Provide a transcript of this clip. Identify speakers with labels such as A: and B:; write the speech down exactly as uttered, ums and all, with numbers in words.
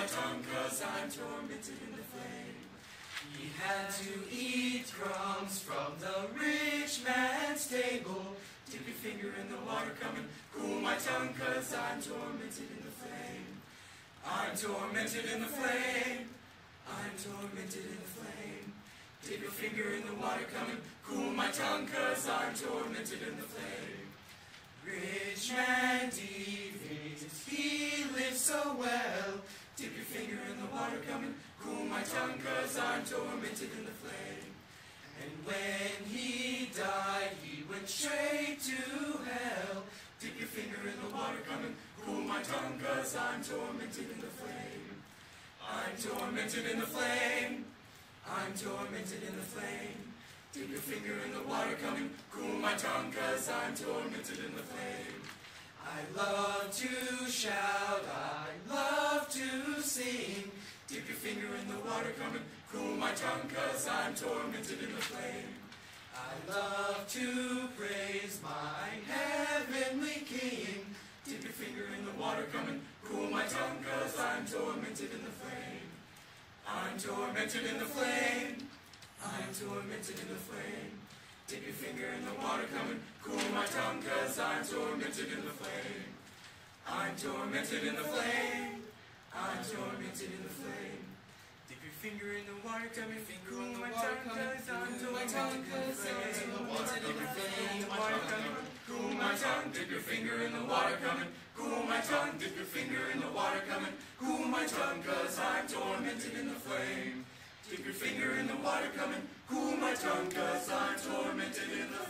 A: tongue, cause I'm tormented in the flame. He had to eat crumbs from the rich man's table. Dip your finger in the water, come and cool my tongue, cause I'm tormented in the flame. I'm tormented in the flame. I'm tormented in the flame. Dip your finger in the water, come and cool my tongue, cause I'm tormented in the flame. Rich man deviated, he lived so well. Dip your finger in the water, come and cool my tongue, cause I'm tormented in the flame. And when he died, he went straight to hell. Dip your finger in the water, come and cool my tongue, cause I'm tormented in the flame. I'm tormented in the flame. I'm tormented in the flame. Dip your finger in the water, come and cool my tongue, cause I'm tormented in the flame. I love to shout, I love to sing. Dip your finger in the water, come and cool my tongue, cause I'm tormented in the flame. I love to praise my heavenly King. Dip your finger in the water, come and cool my tongue, cause I'm tormented in the flame. I'm tormented in the flame. I'm tormented in the flame. Dip your finger in the water, come and cool my tongue, cause I'm tormented in the flame. I'm tormented in the flame. I'm tormented in the flame. Dip your finger in the water, come and cool my tongue, cause I'm tormented in the flame. Dip your finger in the water, come and cool my tongue. Dip your finger in the water, come and cool my tongue. Dip your finger in the water, come and cool my tongue, cause I'm tormented in the flame. Dip your finger in the water, come and cool my tongue, cause I'm tormented in the flame.